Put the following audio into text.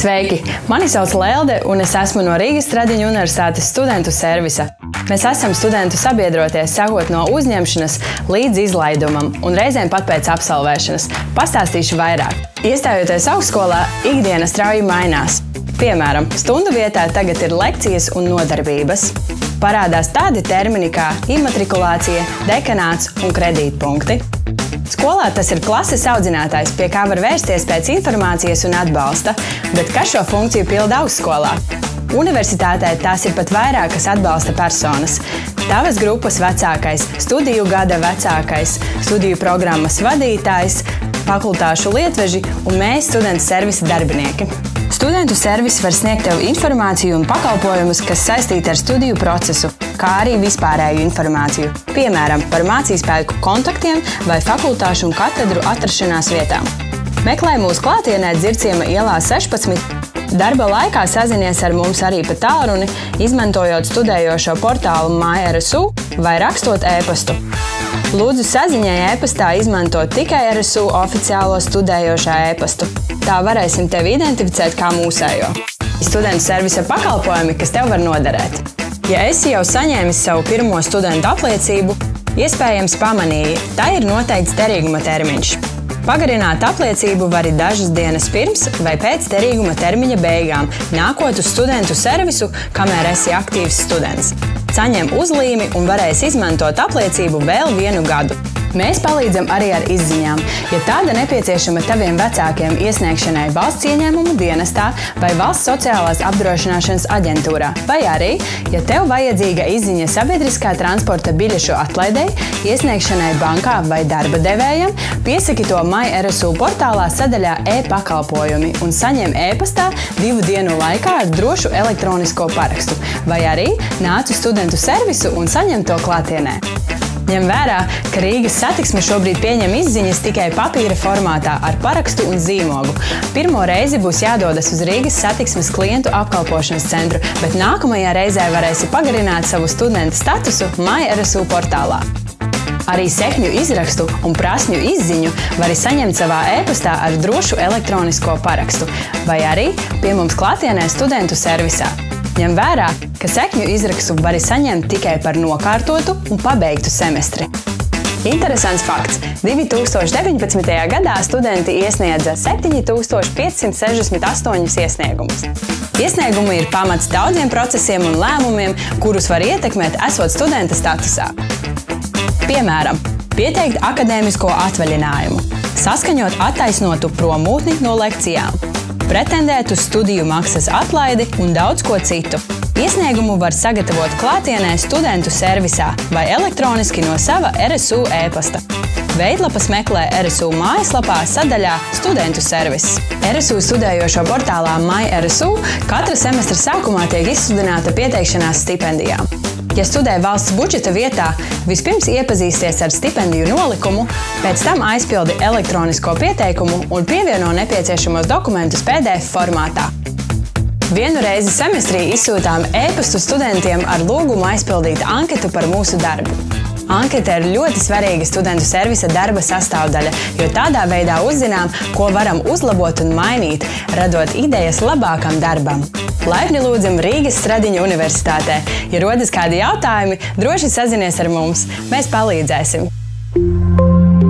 Sveiki! Mani sauc Lelde, un es esmu no Rīgas Stradiņu Universitātes studentu servisa. Mēs esam studentu sabiedrotie sākot no uzņemšanas līdz izlaidumam un reizēm pat pēc absolvēšanas. Pastāstīšu vairāk. Iestājoties augstskolā, ikdiena strauji mainās. Piemēram, stundu vietā tagad ir lekcijas un nodarbības. Parādās tādi termini kā immatrikulācija, dekanāts un kredītpunkti. Skolā tas ir klases audzinātājs, pie kā var vērsties pēc informācijas un atbalsta, bet kas šo funkciju pilda augstskolā? Universitātē tās ir pat vairākas atbalsta personas. Tavas grupas vecākais, studiju gada vecākais, studiju programmas vadītājs, fakultāšu lietveži un mēs studentu servisa darbinieki. Studentu servis var sniegt tev informāciju un pakalpojumus, kas saistīti ar studiju procesu, kā arī vispārēju informāciju, piemēram, par mācīspēku kontaktiem vai fakultāšu un katedru atrašanās vietām. Meklē mūs klātienē Dzirciema ielā 16. Darba laikā sazinies ar mums arī pa tālruni, izmantojot studējošo portālu MyRSU vai rakstot e-pastu. Lūdzu saziņai e-pastā izmantot tikai RSU oficiālo studējošā e-pastu. Tā varēsim tevi identificēt kā mūsējo. Studentu servisa pakalpojumi, kas tev var noderēt. Ja esi jau saņēmis savu pirmo studentu apliecību, iespējams pamanīji, tā ir noteikts derīguma termiņš. Pagarināt apliecību vari dažas dienas pirms vai pēc derīguma termiņa beigām, nākot uz studentu servisu, kamēr esi aktīvs students. Saņem uzlīmi un varēs izmantot apliecību vēl 1 gadu. Mēs palīdzam arī ar izziņām. Ja tāda nepieciešama taviem vecākiem iesniegšanai valsts ieņēmumu dienestā vai valsts sociālās apdrošināšanas aģentūrā, vai arī, ja tev vajadzīga izziņa sabiedriskā transporta biļešu atlaidei, iesniegšanai bankā vai darba devējam, piesaki to MyRSU portālā sadaļā e-pakalpojumi un saņem e-pastā 2 dienu laikā ar drošu elektronisko parakstu, vai arī nāc uz studentu servisu un saņem to klātienē. Ņem vērā, ka Rīgas Satiksme šobrīd pieņem izziņas tikai papīra formātā ar parakstu un zīmogu. Pirmo reizi būs jādodas uz Rīgas Satiksmes klientu apkalpošanas centru, bet nākamajā reizē varēsi pagarināt savu studenta statusu MyRSU portālā. Arī sekņu izrakstu un prasmju izziņu vari saņemt savā e-pastā ar drošu elektronisko parakstu, vai arī pie mums klātienē studentu servisā. Ņem vērā, ka sekņu izrakstu vari saņemt tikai par nokārtotu un pabeigtu semestri. Interesants fakts. 2019. gadā studenti iesniedza 7568 iesniegumus. Iesniegumi ir pamats daudziem procesiem un lēmumiem, kurus var ietekmēt esot studenta statusā. Piemēram, pieteikt akadēmisko atvaļinājumu, saskaņot attaisnotu promūtni no lekcijām, pretendēt uz studiju maksas atlaidi un daudz ko citu. Iesniegumu var sagatavot klātienē studentu servisā vai elektroniski no sava RSU e-pasta. Veidlapas meklē RSU mājaslapā sadaļā Studentu servis. RSU studējošo portālā MyRSU katra semestra sākumā tiek izsludināta pieteikšanās stipendijām. Ja studē valsts budžeta vietā, vispirms iepazīsties ar stipendiju nolikumu, pēc tam aizpildi elektronisko pieteikumu un pievieno nepieciešamos dokumentus PDF formātā. 1 reizi semestrī izsūtām e-pastu studentiem ar lūgumu aizpildīt anketu par mūsu darbu. Anketa ir ļoti svarīga studentu servisa darba sastāvdaļa, jo tādā veidā uzzinām, ko varam uzlabot un mainīt, radot idejas labākam darbam. Laipni lūdzam Rīgas Stradiņu Universitātē. Ja rodas kādi jautājumi, droši sazinies ar mums. Mēs palīdzēsim!